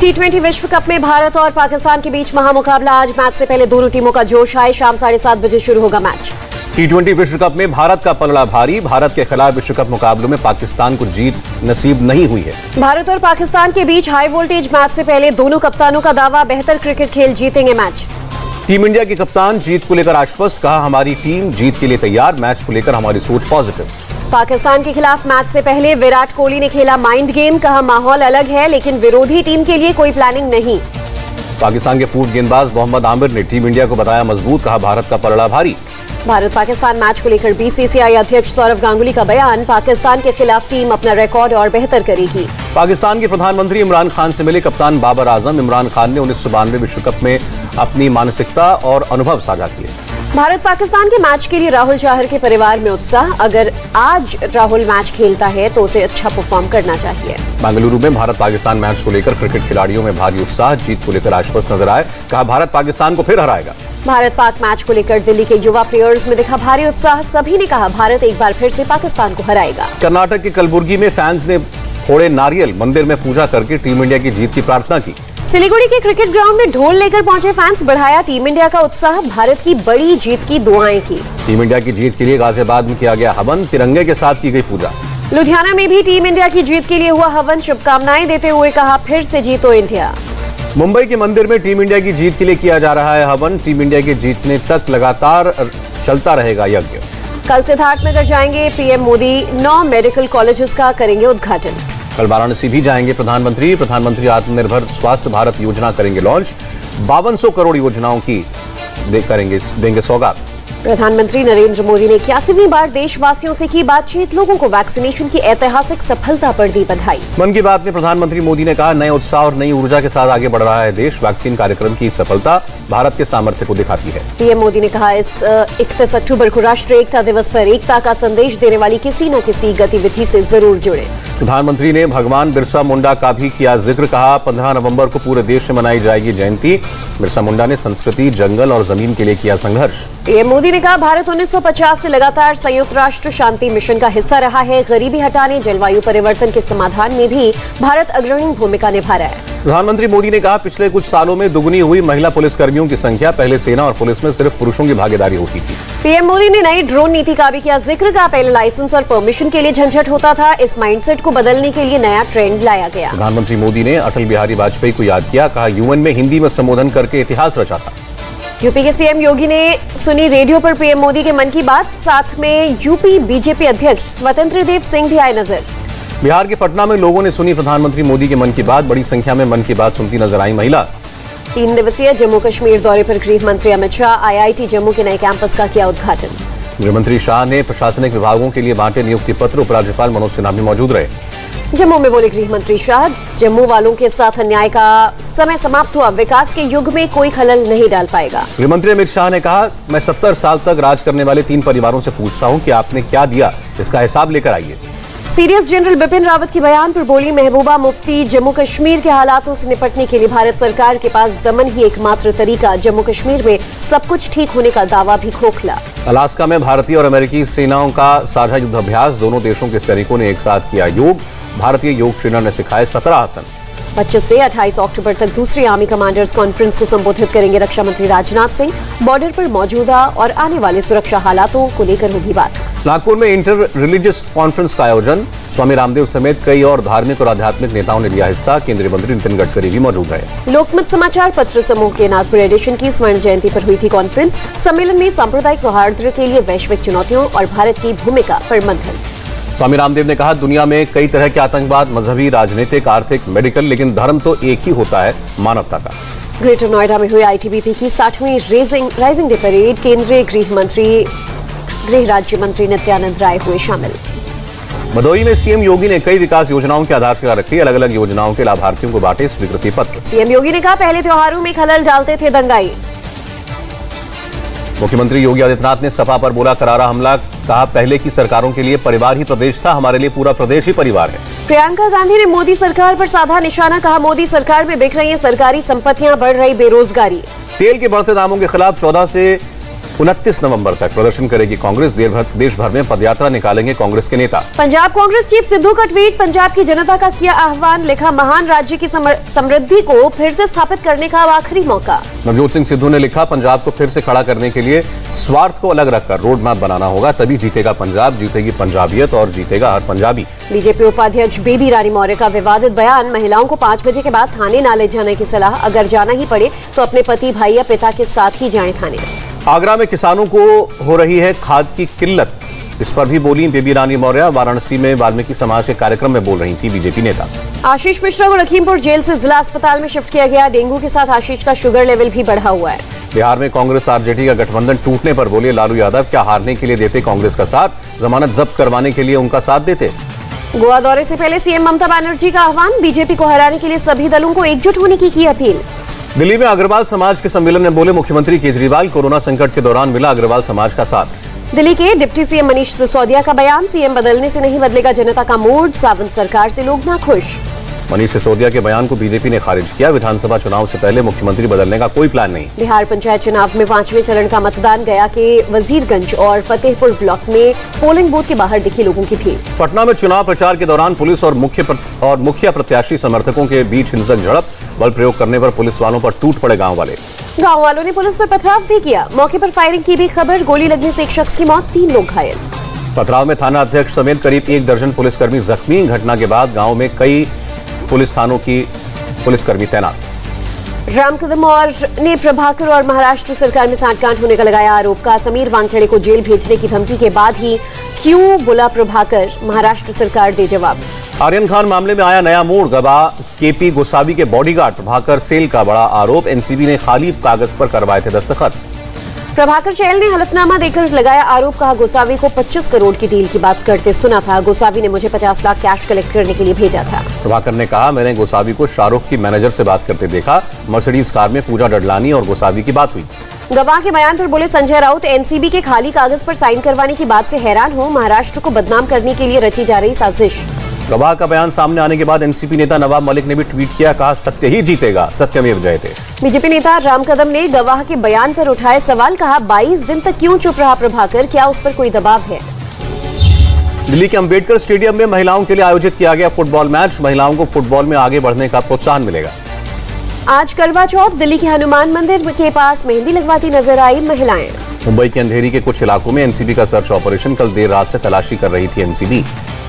T20 विश्व cup में भारत और पाकिस्तान के बीच महामुकाबला। आज मैच से पहले दोनों टीमों का जोश है। शाम 7:30 बजे शुरू होगा मैच। T20 विश्व कप में भारत का पलड़ा भारी। भारत के खिलाफ विश्व कप मुकाबलों में पाकिस्तान को जीत नसीब नहीं हुई है। भारत और पाकिस्तान के बीच हाई वोल्टेज मैच से पहले दोनों कप्तानों का दावा, बेहतर क्रिकेट खेल जीतेंगे मैच। टीम इंडिया के कप्तान जीत को लेकर आश्वस्त, कहा हमारी टीम जीत के लिए तैयार, मैच को लेकर हमारी सोच पॉजिटिव। पाकिस्तान के खिलाफ मैच से पहले विराट कोहली ने खेला माइंड गेम, कहा माहौल अलग है लेकिन विरोधी टीम के लिए कोई प्लानिंग नहीं। पाकिस्तान के पूर्व गेंदबाज मोहम्मद आमिर ने टीम इंडिया को बताया मजबूत, कहा भारत का पलड़ा भारी। भारत पाकिस्तान मैच को लेकर बीसीसीआई अध्यक्ष सौरव गांगुली का बयान, पाकिस्तान के खिलाफ टीम अपना रिकॉर्ड और बेहतर करेगी। पाकिस्तान के प्रधानमंत्री इमरान खान से मिले कप्तान बाबर आजम। इमरान खान ने 1992 विश्व कप में अपनी मानसिकता और अनुभव साझा किए। भारत पाकिस्तान के मैच के लिए राहुल चाहर के परिवार में उत्साह, अगर आज राहुल मैच खेलता है तो उसे अच्छा परफॉर्म करना चाहिए। बेंगलुरु में भारत पाकिस्तान मैच को लेकर क्रिकेट खिलाड़ियों में भारी उत्साह, जीत को लेकर आश्वस्त नजर आए, कहा भारत पाकिस्तान को फिर हराएगा। भारत पाक मैच को लेकर दिल्ली के युवा प्लेयर्स में दिखा भारी उत्साह, सभी ने कहा भारत एक बार फिर से पाकिस्तान को हराएगा। कर्नाटक के कलबुर्गी में फैंस ने फोड़े नारियल, मंदिर में पूजा करके टीम इंडिया की जीत की प्रार्थना की। सिलीगुड़ी के क्रिकेट ग्राउंड में ढोल लेकर पहुंचे फैंस, बढ़ाया टीम इंडिया का उत्साह, भारत की बड़ी जीत की दुआएं की। टीम इंडिया की जीत के लिए गाजियाबाद में किया गया हवन, तिरंगे के साथ की गई पूजा। लुधियाना में भी टीम इंडिया की जीत के लिए हुआ हवन, शुभकामनाएं देते हुए कहा फिर से जीतो इंडिया। मुंबई के मंदिर में टीम इंडिया की जीत के लिए किया जा रहा है हवन, टीम इंडिया के जीतने तक लगातार चलता रहेगा यज्ञ। कल सिद्धार्थनगर जाएंगे पीएम मोदी, 9 मेडिकल कॉलेजेस का करेंगे उद्घाटन। कल वाराणसी भी जाएंगे प्रधानमंत्री आत्मनिर्भर स्वास्थ्य भारत योजना करेंगे लॉन्च, 5200 करोड़ योजनाओं की देंगे सौगात। प्रधानमंत्री नरेंद्र मोदी ने 81वीं बार देशवासियों से की बातचीत, लोगों को वैक्सीनेशन की ऐतिहासिक सफलता पर दी बधाई। मन की बात में प्रधानमंत्री मोदी ने कहा नए उत्साह और नई ऊर्जा के साथ आगे बढ़ रहा है देश, वैक्सीन कार्यक्रम की सफलता भारत के सामर्थ्य को दिखाती है। पीएम मोदी ने कहा इस 31 अक्टूबर को राष्ट्रीय एकता दिवस पर एकता का संदेश देने वाली किसी न किसी गतिविधि से जरूर जुड़े। प्रधानमंत्री ने भगवान बिरसा मुंडा का भी किया जिक्र, कहा 15 नवंबर को पूरे देश में मनाई जाएगी जयंती। बिरसा मुंडा ने संस्कृति, जंगल और जमीन के लिए किया संघर्ष। पीएम मोदी ने कहा भारत 1950 से लगातार संयुक्त राष्ट्र शांति मिशन का हिस्सा रहा है, गरीबी हटाने, जलवायु परिवर्तन के समाधान में भी भारत अग्रणी भूमिका निभा रहा है। प्रधानमंत्री मोदी ने कहा पिछले कुछ सालों में दुगुनी हुई महिला पुलिसकर्मियों की संख्या, पहले सेना और पुलिस में सिर्फ पुरुषों की भागीदारी होती थी। पीएम मोदी ने नई ड्रोन नीति का भी किया जिक्र, का पहले लाइसेंस और परमिशन के लिए झंझट होता था, इस माइंडसेट को बदलने के लिए नया ट्रेंड लाया गया। प्रधानमंत्री मोदी ने अटल बिहारी वाजपेयी को याद किया, कहा यूएन में हिंदी में संबोधन करके इतिहास रचा था। यूपी के सीएम योगी ने सुनी रेडियो पर पीएम मोदी के मन की बात, साथ में यूपी बीजेपी अध्यक्ष स्वतंत्र देव सिंह भी आए नजर। बिहार के पटना में लोगों ने सुनी प्रधानमंत्री मोदी के मन की बात, बड़ी संख्या में मन की बात सुनती नजर आई महिला। 3 दिवसीय जम्मू कश्मीर दौरे पर गृह मंत्री अमित शाह, आईआईटी जम्मू के नए कैंपस का किया उद्घाटन। गृह मंत्री शाह ने प्रशासनिक विभागों के लिए बांटे नियुक्ति पत्र, उपराज्यपाल मनोज सिन्हा भी मौजूद रहे। जम्मू में बोले गृह मंत्री शाह, जम्मू वालों के साथ अन्याय का समय समाप्त हुआ, विकास के युग में कोई खलल नहीं डाल पाएगा। गृह मंत्री अमित शाह ने कहा मैं 70 साल तक राज करने वाले 3 परिवारों से पूछता हूं कि आपने क्या दिया, इसका हिसाब लेकर आइए। सीडीएस जनरल बिपिन रावत के बयान पर बोली महबूबा मुफ्ती, जम्मू कश्मीर के हालातों से निपटने के लिए भारत सरकार के पास दमन ही एकमात्र तरीका, जम्मू कश्मीर में सब कुछ ठीक होने का दावा भी खोखला। अलास्का में भारतीय और अमेरिकी सेनाओं का साझा युद्ध अभ्यास, दोनों देशों के सैनिकों ने एक साथ किया योग, भारतीय योग ट्रेनर ने सिखाए 17 आसन। 25 से 28 अक्टूबर तक दूसरी आर्मी कमांडर्स कॉन्फ्रेंस को संबोधित करेंगे रक्षा मंत्री राजनाथ सिंह, बॉर्डर पर मौजूदा और आने वाले सुरक्षा हालातों को लेकर होगी बात। नागपुर में इंटर रिलीजियस कॉन्फ्रेंस का आयोजन, स्वामी रामदेव समेत कई और धार्मिक और आध्यात्मिक नेताओं ने लिया हिस्सा, केंद्रीय मंत्री नितिन गडकरी भी मौजूद रहे। लोकमत समाचार पत्र समूह के नागपुर एडिशन की स्वर्ण जयंती पर हुई थी कॉन्फ्रेंस, सम्मेलन में सांप्रदायिक सौहार्द के लिए वैश्विक चुनौतियों और भारत की भूमिका पर मंथन। स्वामी रामदेव ने कहा दुनिया में कई तरह के आतंकवाद, मजहबी, राजनीतिक, आर्थिक, मेडिकल, लेकिन धर्म तो एक ही होता है, मानवता का। ग्रेटर नोएडा में हुई आईटीबीपी की 60वीं राइजिंग डे परेड, केंद्रीय गृह राज्य मंत्री नित्यानंद राय हुए शामिल। भदोही में सीएम योगी ने कई विकास योजनाओं की आधारशिला रखी, अलग अलग योजनाओं के लाभार्थियों को बांटे स्वीकृति पत्र। सीएम योगी ने कहा पहले त्योहारों में खलल डालते थे दंगाई। मुख्यमंत्री योगी आदित्यनाथ ने सपा पर बोला करारा हमला, कहा पहले की सरकारों के लिए परिवार ही प्रदेश था, हमारे लिए पूरा प्रदेश ही परिवार है। प्रियंका गांधी ने मोदी सरकार पर साधा निशाना, कहा मोदी सरकार में बिक रही है सरकारी संपत्तियां, बढ़ रही बेरोजगारी। तेल के बढ़ते दामों के खिलाफ 14 से 29 नवंबर तक प्रदर्शन करेगी कांग्रेस। देश भर में पदयात्रा निकालेंगे कांग्रेस के नेता। पंजाब कांग्रेस चीफ सिद्धू का ट्वीट, पंजाब की जनता का किया आह्वान, लिखा महान राज्य की समृद्धि को फिर से स्थापित करने का आखिरी मौका। नवजोत सिंह सिद्धू ने लिखा, पंजाब को फिर से खड़ा करने के लिए स्वार्थ को अलग रखकर रोड मैप बनाना होगा, तभी जीतेगा पंजाब, जीतेगी पंजाबियत और जीतेगा हर पंजाबी। बीजेपी उपाध्यक्ष बेबी रानी मौर्य का विवादित बयान, महिलाओं को 5 बजे के बाद थाने ना ले जाने की सलाह, अगर जाना ही पड़े तो अपने पति, भाई या पिता के साथ ही जाएं थाने। आगरा में किसानों को हो रही है खाद की किल्लत, इस पर भी बोली बेबी रानी मौर्य। वाराणसी में वाल्मीकि समाज के कार्यक्रम में बोल रही थी बीजेपी नेता। आशीष मिश्रा को लखीमपुर जेल से जिला अस्पताल में शिफ्ट किया गया। डेंगू के साथ आशीष का शुगर लेवल भी बढ़ा हुआ है। बिहार में कांग्रेस आरजेडी का गठबंधन टूटने पर बोले लालू यादव, क्या हारने के लिए देते कांग्रेस का साथ, जमानत जब्त करवाने के लिए उनका साथ देते। गोवा दौरे से पहले सीएम ममता बनर्जी का आह्वान, बीजेपी को हराने के लिए सभी दलों को एकजुट होने की अपील। दिल्ली में अग्रवाल समाज के सम्मेलन में बोले मुख्यमंत्री केजरीवाल, कोरोना संकट के दौरान मिला अग्रवाल समाज का साथ। दिल्ली के डिप्टी सीएम मनीष सिसोदिया का बयान, सीएम बदलने से नहीं बदलेगा जनता का मूड, सावंत सरकार से लोग नाखुश। मनीष सिसोदिया के बयान को बीजेपी ने खारिज किया। विधानसभा चुनाव से पहले मुख्यमंत्री बदलने का कोई प्लान नहीं। बिहार पंचायत चुनाव में 5वें चरण का मतदान, गया के वजीरगंज और फतेहपुर ब्लॉक में पोलिंग बूथ के बाहर दिखी लोगों की भीड़। पटना में चुनाव प्रचार के दौरान पुलिस और मुखिया प्रत्याशी समर्थकों के बीच हिंसक झड़प, बल प्रयोग करने पर पुलिस वालों पर टूट पड़े गाँव वाले। गाँव वालों ने पुलिस पर पथराव भी किया, मौके पर फायरिंग की भी खबर, गोली लगने से एक शख्स की मौत, 3 लोग घायल। पथराव में थाना अध्यक्ष समेत करीब 1 दर्जन पुलिसकर्मी जख्मी। घटना के बाद गाँव में कई पुलिस थानों की पुलिसकर्मी तैनात। राम कदम ने प्रभाकर और महाराष्ट्र सरकार में सांठगांठ होने का लगाया आरोप का, समीर वानखेड़े को जेल भेजने की धमकी के बाद ही क्यों बोला प्रभाकर, महाराष्ट्र सरकार दे जवाब। आर्यन खान मामले में आया नया मोड़, गवाह केपी गोसावी के बॉडीगार्ड प्रभाकर सेल का बड़ा आरोप, एनसीबी ने खाली कागज पर करवाए थे दस्तखत। प्रभाकर चैल ने हलफनामा देकर लगाया आरोप, कहा गोसावी को 25 करोड़ की डील की बात करते सुना था, गोसावी ने मुझे 50 लाख कैश कलेक्ट करने के लिए भेजा था। प्रभाकर ने कहा, मैंने गोसावी को शाहरुख की मैनेजर से बात करते देखा, मर्सिडीज कार में पूजा डडलानी और गोसावी की बात हुई। गवाह के बयान पर बोले संजय राउत, एनसीबी के खाली कागज पर साइन करवाने की बात से हैरान हूं, महाराष्ट्र को बदनाम करने के लिए रची जा रही साजिश। गवाह का बयान सामने आने के बाद एनसीपी नेता नवाब मलिक ने भी ट्वीट किया, कहा सत्य ही जीतेगा, सत्यमेव जयते। बीजेपी नेता राम कदम ने गवाह के बयान पर उठाए सवाल, कहा 22 दिन तक क्यों चुप रहा प्रभाकर, क्या उस पर कोई दबाव है। दिल्ली के अंबेडकर स्टेडियम में महिलाओं के लिए आयोजित किया गया फुटबॉल मैच, महिलाओं को फुटबॉल में आगे बढ़ने का प्रोत्साहन मिलेगा। आज करवा चौथ, दिल्ली के हनुमान मंदिर के पास मेहंदी लगवाती नजर आई महिलाएं। मुंबई के अंधेरी के कुछ इलाकों में एनसीबी का सर्च ऑपरेशन, कल देर रात से तलाशी कर रही थी एनसीबी।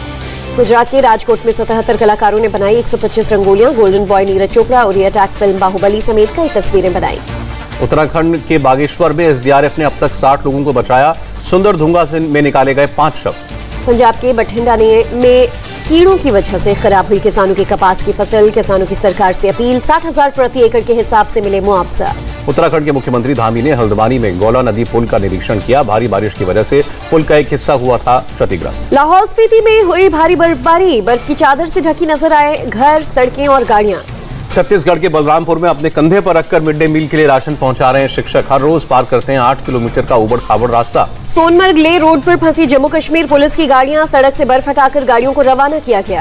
गुजरात के राजकोट में 77 कलाकारों ने बनाई 125 रंगोलियां, गोल्डन बॉय नीरज चोपड़ा और अटैक फिल्म बाहुबली समेत कई तस्वीरें बनाई। उत्तराखंड के बागेश्वर में एसडीआरएफ ने अब तक 60 लोगों को बचाया, सुंदरधुंगा में निकाले गए 5 शव। पंजाब के बठिंडा में कीड़ों की वजह से खराब हुई किसानों की कपास की फसल, किसानों की सरकार से अपील, 60,000 प्रति एकड़ के हिसाब से मिले मुआवजा। उत्तराखंड के मुख्यमंत्री धामी ने हल्द्वानी में गौला नदी पुल का निरीक्षण किया, भारी बारिश की वजह से पुल का एक हिस्सा हुआ था क्षतिग्रस्त। लाहौल स्पीति में हुई भारी बर्फबारी, बर्फ की चादर से ढकी नजर आए घर, सड़कें और गाड़ियां। छत्तीसगढ़ के बलरामपुर में अपने कंधे पर रखकर मिड डे मील के लिए राशन पहुंचा रहे हैं शिक्षक, हर रोज पार करते हैं 8 किलोमीटर का उबड़ खाबड़ रास्ता। सोनमर्ग ले रोड पर फंसी जम्मू कश्मीर पुलिस की गाड़ियां, सड़क से बर्फ हटाकर गाड़ियों को रवाना किया गया।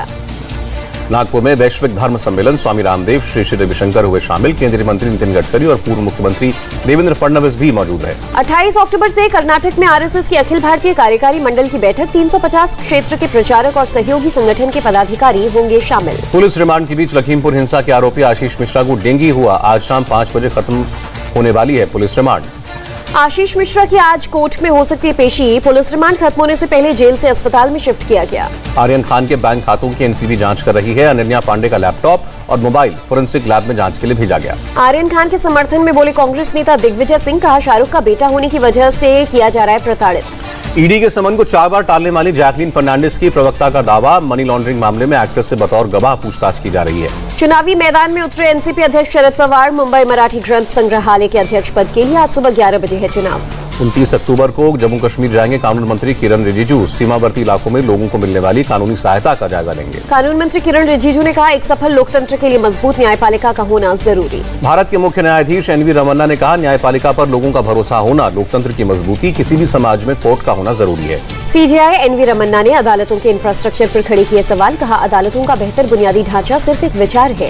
नागपुर में वैश्विक धर्म सम्मेलन, स्वामी रामदेव, श्री श्री रविशंकर हुए शामिल, केंद्रीय मंत्री नितिन गडकरी और पूर्व मुख्यमंत्री देवेंद्र फडणवीस भी मौजूद रहे। 28 अक्टूबर से कर्नाटक में आरएसएस की अखिल भारतीय कार्यकारी मंडल की बैठक, 350 क्षेत्र के प्रचारक और सहयोगी संगठन के पदाधिकारी होंगे शामिल। पुलिस रिमांड के बीच लखीमपुर हिंसा के आरोपी आशीष मिश्रा को डेंगू हुआ, आज शाम 5 बजे खत्म होने वाली है पुलिस रिमांड। आशीष मिश्रा की आज कोर्ट में हो सकती है पेशी, पुलिस रिमांड खत्म होने से पहले जेल से अस्पताल में शिफ्ट किया गया। आर्यन खान के बैंक खातों की एनसीबी जांच कर रही है, अनन्या पांडे का लैपटॉप और मोबाइल फोरेंसिक लैब में जांच के लिए भेजा गया। आर्यन खान के समर्थन में बोले कांग्रेस नेता दिग्विजय सिंह, कहा शाहरुख का बेटा होने की वजह से किया जा रहा है प्रताड़ित। ईडी के समन को 4 बार टालने वाली जैकलीन फर्नांडिस की प्रवक्ता का दावा, मनी लॉन्ड्रिंग मामले में एक्टर से बतौर गवाह पूछताछ की जा रही है। चुनावी मैदान में उतरे एनसीपी अध्यक्ष शरद पवार, मुंबई मराठी ग्रंथ संग्रहालय के अध्यक्ष पद के लिए आज सुबह 11 बजे है चुनाव। 29 अक्टूबर को जम्मू कश्मीर जाएंगे कानून मंत्री किरण रिजिजू, सीमावर्ती इलाकों में लोगों को मिलने वाली कानूनी सहायता का जायजा लेंगे। कानून मंत्री किरण रिजिजू ने कहा, एक सफल लोकतंत्र के लिए मजबूत न्यायपालिका का होना जरूरी। भारत के मुख्य न्यायाधीश एनवी रमन्ना ने कहा, न्यायपालिका पर लोगों का भरोसा होना लोकतंत्र की मजबूती, किसी भी समाज में कोर्ट का होना जरूरी है। सीजेआई एनवी रमन्ना ने अदालतों के इंफ्रास्ट्रक्चर पर खड़े किए सवाल, कहा अदालतों का बेहतर बुनियादी ढांचा सिर्फ एक विचार है।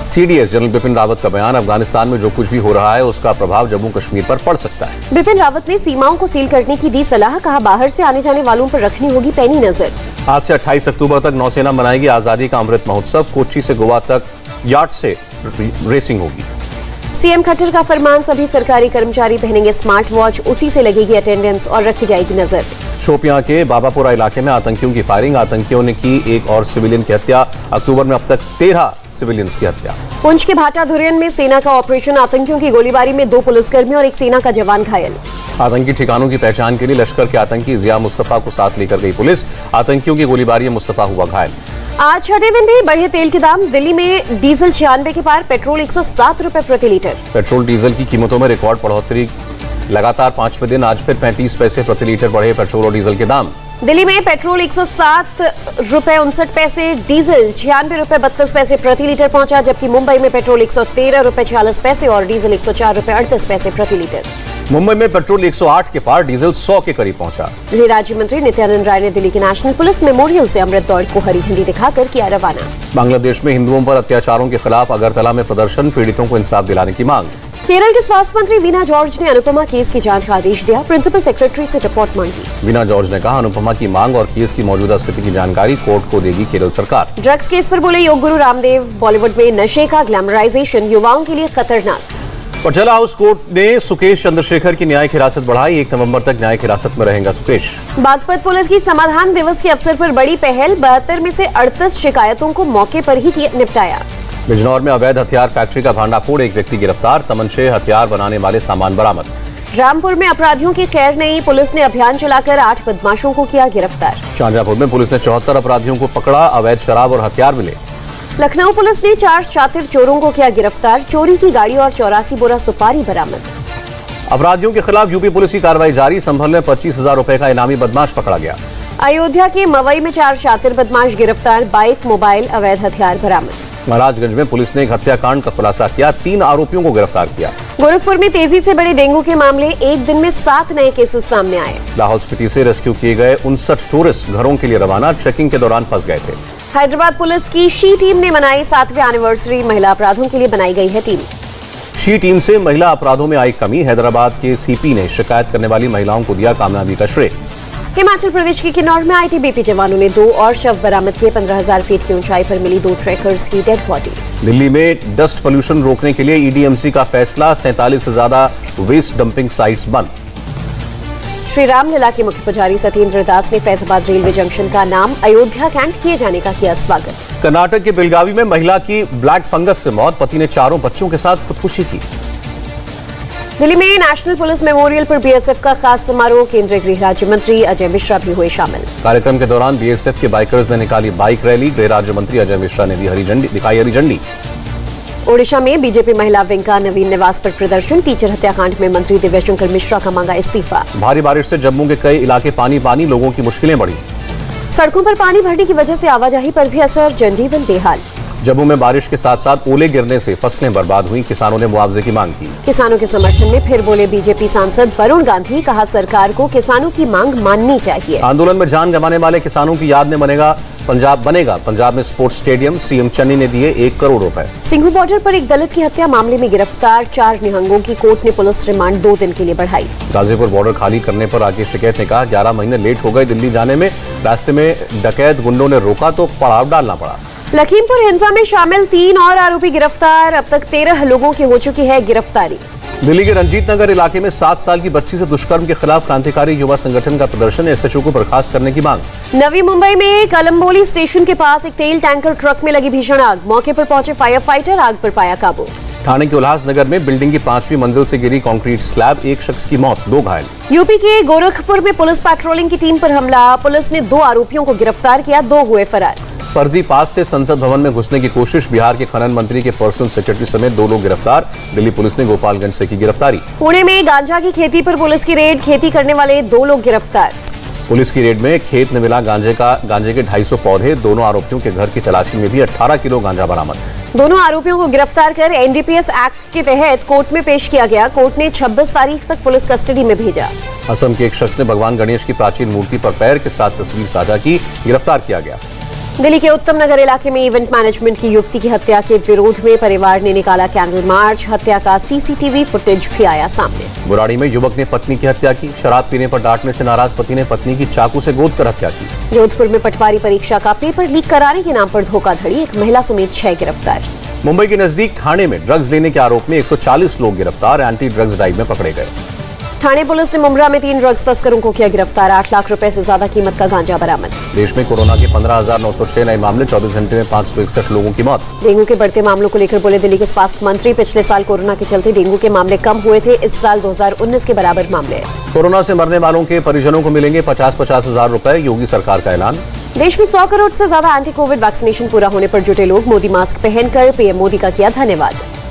CDS जनरल बिपिन रावत का बयान, अफगानिस्तान में जो कुछ भी हो रहा है उसका प्रभाव जम्मू कश्मीर पर पड़ सकता है। बिपिन रावत ने सीमाओं को सील करने की दी सलाह, कहा बाहर से आने जाने वालों पर रखनी होगी पैनी नजर। आज से 28 अक्टूबर तक नौसेना मनाएगी आजादी का अमृत महोत्सव। कोच्चि से गोवा तक याट से रेसिंग होगी। सीएम खट्टर का फरमान, सभी सरकारी कर्मचारी पहनेंगे स्मार्ट वॉच, उसी से लगेगी अटेंडेंस और रखी जाएगी नजर। शोपियां के बाबापुरा इलाके में आतंकियों की फायरिंग, आतंकियों ने की एक और सिविलियन की हत्या। अक्टूबर में अब तक 13 सिविलियंस की हत्या। पुंछ के भाटा धुरियन में सेना का ऑपरेशन, आतंकियों की गोलीबारी में 2 पुलिसकर्मी और 1 सेना का जवान घायल। आतंकी ठिकानों की पहचान के लिए लश्कर के आतंकी जिया मुस्तफा को साथ लेकर गई पुलिस, आतंकियों की गोलीबारी में मुस्तफा हुआ घायल। आज छठे दिन भी बढ़े तेल के दाम, दिल्ली में डीजल 96 के पार, पेट्रोल 107 रुपए प्रति लीटर। पेट्रोल डीजल की कीमतों में रिकॉर्ड बढ़ोतरी, लगातार 5वें दिन आज फिर 35 पैसे प्रति लीटर बढ़े पेट्रोल और डीजल के दाम। दिल्ली में पेट्रोल 107 रुपए 59 पैसे, डीजल 96 रुपए 32 पैसे प्रति लीटर पहुंचा, जबकि मुंबई में पेट्रोल 113 रुपए 46 पैसे और डीजल 104 रुपए 38 पैसे प्रति लीटर। मुंबई में पेट्रोल 108 के पार, डीजल 100 के करीब पहुंचा। गृह राज्य मंत्री नित्यानंद राय ने दिल्ली के नेशनल पुलिस मेमोरियल से अमृत दौड़ को हरी झंडी दिखाकर किया रवाना। बांग्लादेश में हिंदुओं पर अत्याचारों के खिलाफ अगरतला में प्रदर्शन, पीड़ितों को इंसाफ दिलाने की मांग। केरल के स्वास्थ्य मंत्री वीना जॉर्ज ने अनुपमा केस की जांच का आदेश दिया, प्रिंसिपल सेक्रेटरी से रिपोर्ट मांगी। वीना जॉर्ज ने कहा अनुपमा की मांग और केस की मौजूदा स्थिति की जानकारी कोर्ट को देगी केरल सरकार। ड्रग्स केस पर बोले योग गुरु रामदेव, बॉलीवुड में नशे का ग्लैमराइजेशन युवाओं के लिए खतरनाक। पटियाला हाउस कोर्ट ने सुकेश चंद्रशेखर की न्यायिक हिरासत बढ़ाई, 1 नवंबर तक न्यायिक हिरासत में रहेगा सुकेश। बागपत पुलिस की समाधान दिवस के अवसर पर बड़ी पहल, 72 में से 38 शिकायतों को मौके पर ही निपटाया। बिजनौर में अवैध हथियार फैक्ट्री का भांडाफोड़, 1 व्यक्ति गिरफ्तार, तमंचे हथियार बनाने वाले सामान बरामद। रामपुर में अपराधियों की खैर नहीं, पुलिस ने अभियान चलाकर 8 बदमाशों को किया गिरफ्तार। शाहजहांपुर में पुलिस ने 74 अपराधियों को पकड़ा, अवैध शराब और हथियार मिले। लखनऊ पुलिस ने 4 शातिर चोरों को किया गिरफ्तार, चोरी की गाड़ी और 84 बोरा सुपारी बरामद। अपराधियों के खिलाफ यूपी पुलिस की कार्रवाई जारी, संभल में 25,000 रुपए का इनामी बदमाश पकड़ा गया। अयोध्या के मवई में 4 शातिर बदमाश गिरफ्तार, बाइक, मोबाइल, अवैध हथियार बरामद। महाराजगंज में पुलिस ने एक हत्याकांड का खुलासा किया, 3 आरोपियों को गिरफ्तार किया। गोरखपुर में तेजी से बढ़े डेंगू के मामले, एक दिन में 7 नए केसेस सामने आए। लाहौल स्पीति से रेस्क्यू किए गए 59 टूरिस्ट घरों के लिए रवाना, चेकिंग के दौरान फंस गए थे। हैदराबाद पुलिस की शी टीम ने मनाई 7वीं एनिवर्सरी, महिला अपराधों के लिए बनाई गई है टीम। शी टीम से महिला अपराधों में आई कमी, हैदराबाद के सीपी ने शिकायत करने वाली महिलाओं को दिया कामयाबी का श्रेय। हिमाचल प्रदेश के किन्नौर में आईटीबीपी जवानों ने 2 और शव बरामद किए, 15,000 फीट की ऊंचाई पर मिली 2 ट्रैकर्स की डेड बॉडी। दिल्ली में डस्ट पोल्यूशन रोकने के लिए ईडीएमसी का फैसला, 47 से ज्यादा वेस्ट डंपिंग साइट्स बंद। श्री रामलीला के मुख्य पुजारी सत्येंद्र दास ने फैजाबाद रेलवे जंक्शन का नाम अयोध्या कैंट किए जाने का किया स्वागत। कर्नाटक के बेलगावी में महिला की ब्लैक फंगस से मौत, पति ने 4 बच्चों के साथ खुदकुशी की। दिल्ली में नेशनल पुलिस मेमोरियल पर बीएसएफ का खास समारोह, केंद्रीय गृह राज्य मंत्री अजय मिश्रा भी हुए शामिल। कार्यक्रम के दौरान बीएसएफ के बाइकर्स ने निकाली बाइक रैली, गृह राज्य मंत्री अजय मिश्रा ने दिखाई हरी झंडी। ओडिशा में बीजेपी महिला विंग का नवीन निवास पर प्रदर्शन, टीचर हत्याकांड में मंत्री दिव्यशंकर मिश्रा का मांगा इस्तीफा। भारी बारिश से जम्मू के कई इलाके पानी, लोगों की मुश्किलें बढ़ी। सड़कों पर पानी भरने की वजह से आवाजाही पर भी असर, जनजीवन बेहाल। जम्मू में बारिश के साथ साथ ओले गिरने से फसलें बर्बाद हुई, किसानों ने मुआवजे की मांग की। किसानों के समर्थन में फिर बोले बीजेपी सांसद वरुण गांधी, कहा सरकार को किसानों की मांग माननी चाहिए। आंदोलन में जान गंवाने वाले किसानों की याद में बनेगा पंजाब में स्पोर्ट्स स्टेडियम, सीएम चन्नी ने दिए 1 करोड़ रुपए। सिंघू बॉर्डर पर एक दलित की हत्या मामले में गिरफ्तार 4 निहंगों की कोर्ट ने पुलिस रिमांड 2 दिन के लिए बढ़ाई। गाजीपुर बॉर्डर खाली करने पर राकेश टिकैत ने कहा 11 महीने लेट हो गए दिल्ली जाने में, रास्ते में डकैत गुंडों ने रोका तो पड़ाव डालना पड़ा। लखीमपुर हिंसा में शामिल 3 और आरोपी गिरफ्तार, अब तक 13 लोगों की हो चुकी है गिरफ्तारी। दिल्ली के रंजीत नगर इलाके में 7 साल की बच्ची से दुष्कर्म के खिलाफ क्रांतिकारी युवा संगठन का प्रदर्शन, एसएचओ को बर्खास्त करने की मांग। नवी मुंबई में कलम्बोली स्टेशन के पास एक तेल टैंकर ट्रक में लगी भीषण आग, मौके पर पहुंचे फायर फाइटर, आग पर पाया काबू। ठाणे के उल्लासनगर में बिल्डिंग की 5वीं मंजिल से गिरी कंक्रीट स्लैब, 1 शख्स की मौत, 2 घायल। यूपी के गोरखपुर में पुलिस पेट्रोलिंग की टीम पर हमला, पुलिस ने 2 आरोपियों को गिरफ्तार किया, 2 हुए फरार। फर्जी पास से संसद भवन में घुसने की कोशिश, बिहार के खनन मंत्री के पर्सनल सेक्रेटरी समेत 2 लोग गिरफ्तार, दिल्ली पुलिस ने गोपालगंज से की गिरफ्तारी। पुणे में गांजा की खेती पर पुलिस की रेड, खेती करने वाले 2 लोग गिरफ्तार। पुलिस की रेड में खेत में मिला गांजे के 250 पौधे, दोनों आरोपियों के घर की तलाशी में भी 18 किलो गांजा बरामद। दोनों आरोपियों को गिरफ्तार कर एनडीपीएस एक्ट के तहत कोर्ट में पेश किया गया, कोर्ट ने 26 तारीख तक पुलिस कस्टडी में भेजा। असम के एक शख्स ने भगवान गणेश की प्राचीन मूर्ति पर पैर के साथ तस्वीर साझा की, गिरफ्तार किया गया। दिल्ली के उत्तम नगर इलाके में इवेंट मैनेजमेंट की युवती की हत्या के विरोध में परिवार ने निकाला कैंडल मार्च। हत्या का सीसीटीवी फुटेज भी आया सामने। बुराड़ी में युवक ने पत्नी की हत्या की। शराब पीने पर डांटने से नाराज पति ने पत्नी की चाकू से गोद कर हत्या की। जोधपुर में पटवारी परीक्षा का पेपर लीक कराने के नाम पर धोखाधड़ी, एक महिला समेत 6 गिरफ्तार। मुंबई के नजदीक ठाणे में ड्रग्स लेने के आरोप में 140 लोग गिरफ्तार, एंटी ड्रग्स ड्राइव में पकड़े गए। ठाणे पुलिस ने मुंब्रा में 3 ड्रग्स तस्करों को किया गिरफ्तार। 8 लाख रुपए से ज्यादा कीमत का गांजा बरामद। देश में कोरोना के 15,906 नए मामले, 24 घंटे में 561 लोगों की मौत। डेंगू के बढ़ते मामलों को लेकर बोले दिल्ली के स्वास्थ्य मंत्री, पिछले साल कोरोना के चलते डेंगू के मामले कम हुए थे, इस साल 2019 के बराबर मामले। कोरोना से मरने वालों के परिजनों को मिलेंगे 50-50 हजार रुपए, योगी सरकार का ऐलान। देश में 100 करोड़ से ज्यादा एंटी कोविड वैक्सीनेशन पूरा होने पर जुटे लोग। मोदी मास्क पहनकर पीएम मोदी का किया धन्यवाद।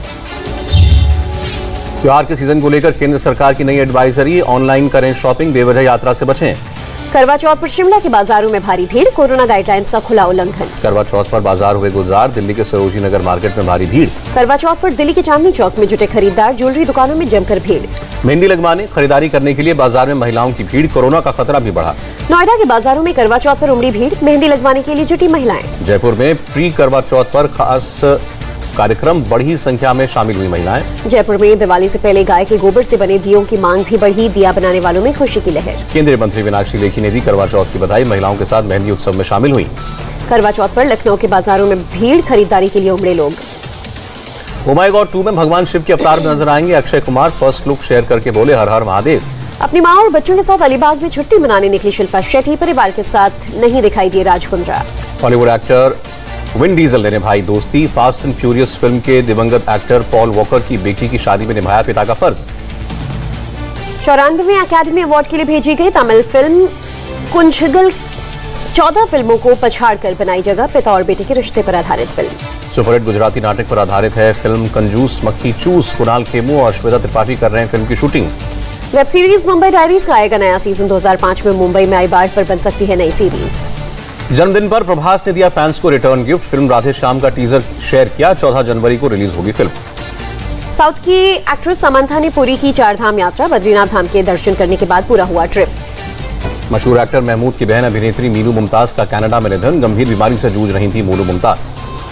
त्योहार के सीजन को लेकर केंद्र सरकार की नई एडवाइजरी, ऑनलाइन करें शॉपिंग, बेवजह यात्रा से बचें। करवा चौथ पर शिमला के बाजारों में भारी भीड़, कोरोना गाइडलाइंस का खुला उल्लंघन। करवा चौथ पर बाजार हुए गुलजार, दिल्ली के सरोजिनी नगर मार्केट में भारी भीड़। करवा चौथ पर दिल्ली के चांदनी चौक में जुटे खरीदार, ज्वेलरी दुकानों में जमकर भीड़। मेहंदी लगवाने, खरीदारी करने के लिए बाजार में महिलाओं की भीड़, कोरोना का खतरा भी बढ़ा। नोएडा के बाजारों में करवा चौथ पर उमड़ी भीड़, मेहंदी लगवाने के लिए जुटी महिलाएं। जयपुर में प्री करवा चौथ पर खास कार्यक्रम, बड़ी संख्या में शामिल हुई महिलाएं। जयपुर में दिवाली से पहले गाय के गोबर से बने दियों की मांग भी बढ़ी, दिया बनाने वालों में खुशी की लहर। केंद्रीय मंत्री मीनाक्षी लेखी ने दी करवा चौथ की बधाई, महिलाओं के साथ मेहंदी उत्सव में शामिल हुई। करवा चौथ पर लखनऊ के बाजारों में भीड़, खरीदारी के लिए उमड़े लोग। ओ माय गॉड 2 में भगवान शिव के अवतार में नजर आएंगे Akshay Kumar, first look share करके बोले हर हर महादेव। अपनी मां और बच्चों के साथ अलीबाग में छुट्टी मनाने निकली शिल्पा शेट्टी, परिवार के साथ नहीं दिखाई दिए Raj Kundra. Hollywood actor Vin Diesel ने निभाई दोस्ती, फास्ट एंड फ्यूरियस फिल्म के दिवंगत एक्टर पॉल वॉकर की बेटी की शादी में निभाया पिता का फर्ज। 94वें अकेडमी अवार्ड के लिए भेजी गई तमिल फिल्म कुंजगल 14 फिल्मों को पछाड़कर बनाई जगह, पिता और बेटे के रिश्ते पर आधारित फिल्म। सुपरहिट गुजराती नाटक पर आधारित है फिल्म कंजूस मक्खी चूस, कुणाल खेमू और श्वेता त्रिपाठी कर रहे हैं फिल्म की शूटिंग। वेब सीरीज मुंबई डायरीज का आएगा नया सीजन, 2005 में मुंबई में आई बाढ़ पर बन सकती है नई सीरीज। जन्मदिन पर प्रभास ने दिया फैंस को return gift, film Radhe Shyam का टीजर शेयर किया, 14 जनवरी को रिलीज होगी फिल्म। साउथ की एक्ट्रेस समंथा ने पूरी की 4 धाम यात्रा, बद्रीनाथ धाम के दर्शन करने के बाद पूरा हुआ ट्रिप। मशहूर एक्टर महमूद की बहन अभिनेत्री मीनू मुमताज का कनाडा में निधन, गंभीर बीमारी से जूझ रही थी मोनू मुमताज।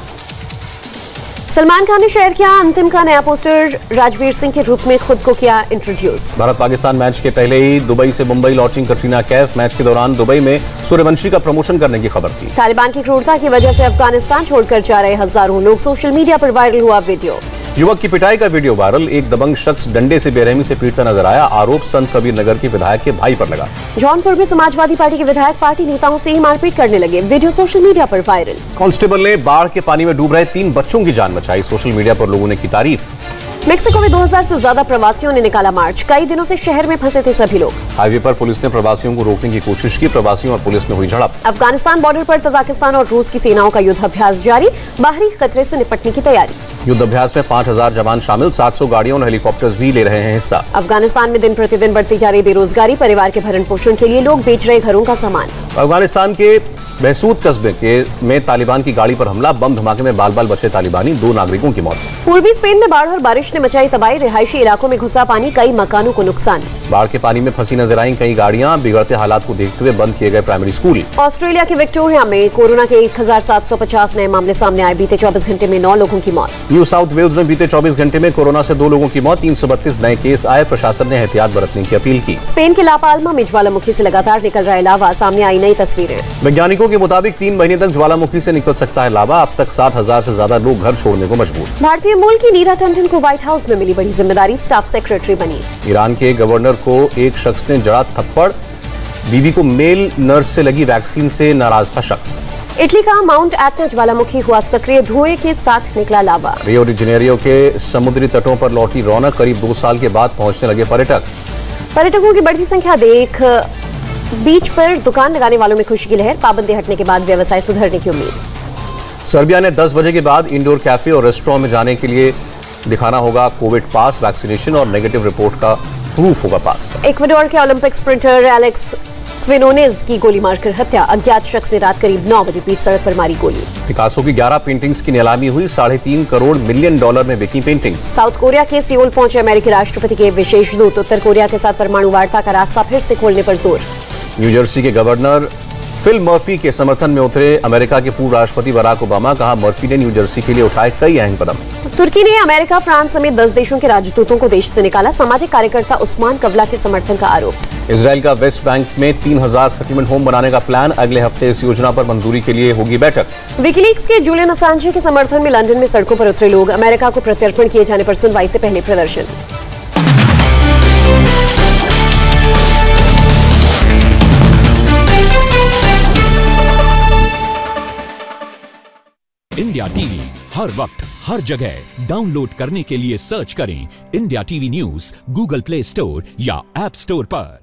सलमान खान ने शेयर किया अंतिम का नया पोस्टर, राजवीर सिंह के रूप में खुद को किया इंट्रोड्यूस। भारत पाकिस्तान मैच के पहले ही दुबई से मुंबई लौटी कटरीना कैफ, मैच के दौरान दुबई में सूर्यवंशी का प्रमोशन करने की खबर थी। तालिबान की क्रूरता की वजह से अफगानिस्तान छोड़कर जा रहे हजारों लोग, सोशल मीडिया पर वायरल हुआ वीडियो। युवक की पिटाई का वीडियो वायरल, एक दबंग शख्स डंडे से बेरहमी से पीटता नजर आया, आरोप संत कबीर नगर के विधायक के भाई पर लगा। जौनपुर में समाजवादी पार्टी के विधायक पार्टी नेताओं से ही मारपीट करने लगे, वीडियो सोशल मीडिया पर वायरल। कांस्टेबल ने बाढ़ के पानी में डूब रहे 3 बच्चों की जान बचाई, सोशल मीडिया पर लोगों ने की तारीफ। मेक्सिको में 2000 से ज्यादा प्रवासियों ने निकाला मार्च, कई दिनों से शहर में फंसे थे सभी लोग। हाईवे पर पुलिस ने प्रवासियों को रोकने की कोशिश की, प्रवासियों और पुलिस में हुई झड़प। अफगानिस्तान बॉर्डर पर तजाकिस्तान और रूस की सेनाओं का युद्धाभ्यास जारी, बाहरी खतरे से निपटने की तैयारी। युद्धाभ्यास में 5000 जवान शामिल, 700 गाड़ियों और हेलीकॉप्टर्स भी ले रहे हैं हिस्सा। अफगानिस्तान में दिन प्रतिदिन बढ़ती जा रही बेरोजगारी, परिवार के भरण पोषण के लिए लोग बेच रहे घरों का सामान। अफगानिस्तान के महसूद कस्बे में तालिबान की गाड़ी पर हमला, बम धमाके में बाल बाल बचे तालिबानी, 2 नागरिकों की मौत। पूर्वी स्पेन में बाढ़ और बारिश ने मचाई तबाही, रिहायशी इलाकों में घुसा पानी, कई मकानों को नुकसान। बाढ़ के पानी में फंसी नजर आई कई गाड़ियां, बिगड़ते हालात को देखते हुए बंद किए गए प्राइमरी स्कूल। ऑस्ट्रेलिया के विक्टोरिया में कोरोना के 1750 नए मामले सामने आए, बीते 24 घंटे में 9 लोगों की मौत। न्यू साउथ वेल्स में बीते 24 घंटे में कोरोना से 2 लोगों की मौत, 332 नए केस आए, प्रशासन ने एहतियात बरतने की अपील की। स्पेन के लापाल्मा में ज्वालामुखी से लगातार निकल रहा है लावा, सामने आई नई तस्वीरें। वैज्ञानिकों के मुताबिक 3 महीने तक ज्वालामुखी से निकल सकता है लावा, अब तक 7000 से ज्यादा लोग घर छोड़ने को मजबूर। भारतीय मूल की नीरा टंडन को व्हाइट हाउस में मिली बड़ी जिम्मेदारी, स्टाफ सेक्रेटरी बनी। ईरान के गवर्नर को एक शख्स ने जड़ा थप्पड़, बीवी को मेल नर्स से लगी वैक्सीन से नाराज था शख्स। इटली का माउंट एटना ज्वालामुखी हुआ सक्रिय, धुएं के साथ निकला लावा। रियो डी जेनेरियो के समुद्री तटों पर लौटी रौनक, करीब 2 साल के बाद पहुंचने लगे पर्यटक। पर्यटकों की बढ़ती संख्या देख बीच पर दुकान लगाने वालों में खुशी की लहर, पाबंदी हटने के बाद व्यवसाय सुधरने की उम्मीद। सर्बिया ने 10 बजे के बाद इंडोर कैफे और रेस्टोरेंट में जाने के लिए दिखाना होगा कोविड पास, वैक्सीनेशन और नेगेटिव रिपोर्ट का प्रूफ होगा पास। इक्वाडोर के ओलंपिक स्प्रिंटर एलेक्स क्विनोनेज की गोली मारकर हत्या, अज्ञात शख्स ने रात करीब 9 बजे बीच सड़क पर मारी गोली। पिकासो की 11 पेंटिंग्स की नीलामी हुई, $3.5 करोड़ मिलियन में बिकी पेंटिंग्स। साउथ कोरिया के सियोल पहुंचे अमेरिकी राष्ट्रपति के विशेष दूत, उत्तर कोरिया के साथ परमाणु वार्ता का रास्ता फिर से खोलने पर जोर। न्यू जर्सी के गवर्नर फिल्म मर्फी के समर्थन में उतरे अमेरिका के पूर्व राष्ट्रपति बराक ओबामा। कहा, मर्फी ने न्यू जर्सी के लिए उठाए कई अहम कदम। तुर्की ने अमेरिका, फ्रांस समेत 10 देशों के राजदूतों को देश से निकाला। सामाजिक कार्यकर्ता उस्मान कबला के समर्थन का आरोप। इजराइल का वेस्ट बैंक में 3000 सेटलमेंट होम बनाने का प्लान। अगले हफ्ते इस योजना पर मंजूरी के लिए होगी बैठक। विकीलीक्स के जूलियन असांजे के समर्थन में लंदन में सड़कों पर उतरे लोग। अमेरिका को प्रत्यर्पण किए जाने पर सुनवाई से पहले प्रदर्शन। इंडिया टीवी हर वक्त हर जगह डाउनलोड करने के लिए सर्च करें India TV news Google Play Store या ऐप स्टोर पर।